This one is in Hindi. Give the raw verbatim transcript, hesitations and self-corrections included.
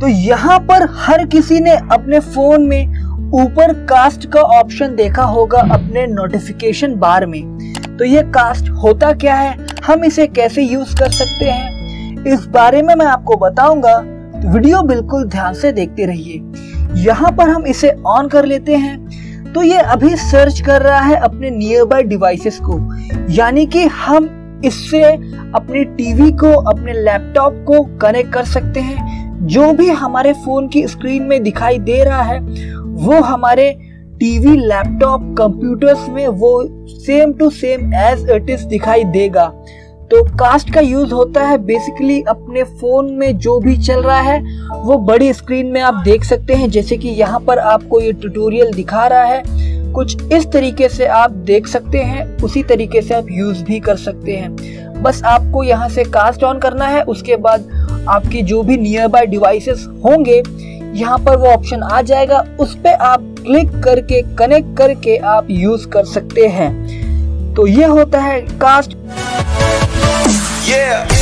तो यहाँ पर हर किसी ने अपने फोन में ऊपर कास्ट का ऑप्शन देखा होगा अपने नोटिफिकेशन बार में। तो ये कास्ट होता क्या है, हम इसे कैसे यूज कर सकते हैं, इस बारे में मैं आपको बताऊंगा। तो वीडियो बिल्कुल ध्यान से देखते रहिए। यहाँ पर हम इसे ऑन कर लेते हैं तो ये अभी सर्च कर रहा है अपने नियर बाय डिवाइसेस को, यानी कि हम इससे अपनी टीवी को, अपने लैपटॉप को कनेक्ट कर सकते हैं। जो भी हमारे फोन की स्क्रीन में दिखाई दे रहा है वो हमारे टीवी, लैपटॉप, कंप्यूटर्स में वो same to same as it is दिखाई देगा। तो कास्ट का यूज होता है बेसिकली अपने फोन में जो भी चल रहा है वो बड़ी स्क्रीन में आप देख सकते हैं। जैसे कि यहाँ पर आपको ये ट्यूटोरियल दिखा रहा है, कुछ इस तरीके से आप देख सकते हैं, उसी तरीके से आप यूज भी कर सकते हैं। बस आपको यहाँ से कास्ट ऑन करना है, उसके बाद आपकी जो भी नियर बाय डिवाइसेस होंगे यहाँ पर वो ऑप्शन आ जाएगा, उस पे आप क्लिक करके कनेक्ट करके आप यूज कर सकते हैं। तो ये होता है कास्ट। Yeah.